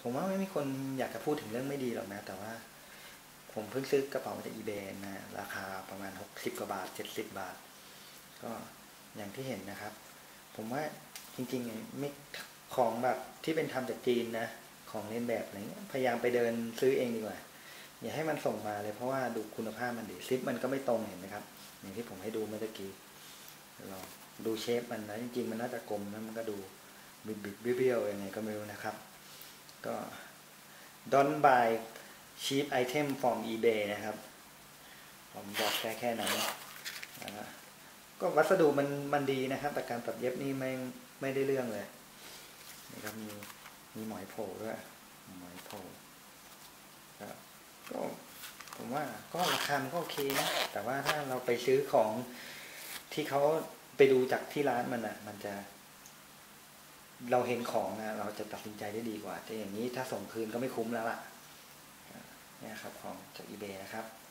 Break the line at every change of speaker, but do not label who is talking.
ผมว่าไม่มีคนอยากจะพูดถึงเรื่องไม่ดีหรอกนะแต่ว่าผมเพิ่งซื้อกระเป๋ามาจาก eBay นะราคาประมาณ60 กว่าบาท70 บาทก็อย่างที่เห็นนะครับผมว่าจริงๆไม่ของแบบที่เป็นทำจากจีนนะของเล่นแบบอะไรเงี้ยพยายามไปเดินซื้อเองดีกว่าอย่าให้มันส่งมาเลยเพราะว่าดูคุณภาพมันดีซิปมันก็ไม่ตรงเห็นไหมครับอย่างที่ผมให้ดูเมื่อกี้ลองดูเชฟมันนะจริงๆมันน่าจะกลมนะมันก็ดูบิดเบี้ยวยังไงก็ไม่รู้นะครับก็ Don't buy cheap item from eBay นะครับผมบอกแค่นั้นนะก็วัสดุมันดีนะครับแต่การตัดเย็บนี่ไม่ได้เรื่องเลยนี่ก็มีหมอยโผล่ด้วยหมอยโผล่ก็ผมว่าก็ราคามันก็โอเคนะแต่ว่าถ้าเราไปซื้อของที่เขาไปดูจากที่ร้านมันอ่ะมันจะเราเห็นของนะเราจะตัดสินใจได้ดีกว่าแต่อย่างนี้ถ้าส่งคืนก็ไม่คุ้มแล้วล่ะเนี่ยครับของจาก eBay นะครับ